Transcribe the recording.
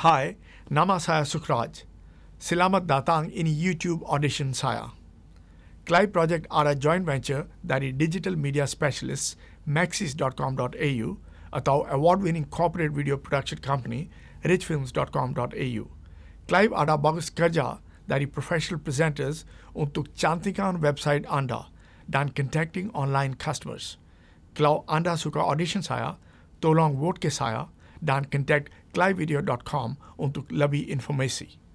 Hai, nama saya SUKH. Selamat datang ini YouTube Audition saya. CLIVE Project are a joint venture dari digital media specialists maxis.com.au atau award-winning corporate video production company richfilms.com.au. CLIVE ada bagus kerja dari professional presenters untuk cantikan website Anda dan contacting online customers. Kalau Anda suka audition saya, tolong vote ke saya dan contact clivevideo.com untuk lebih informasi.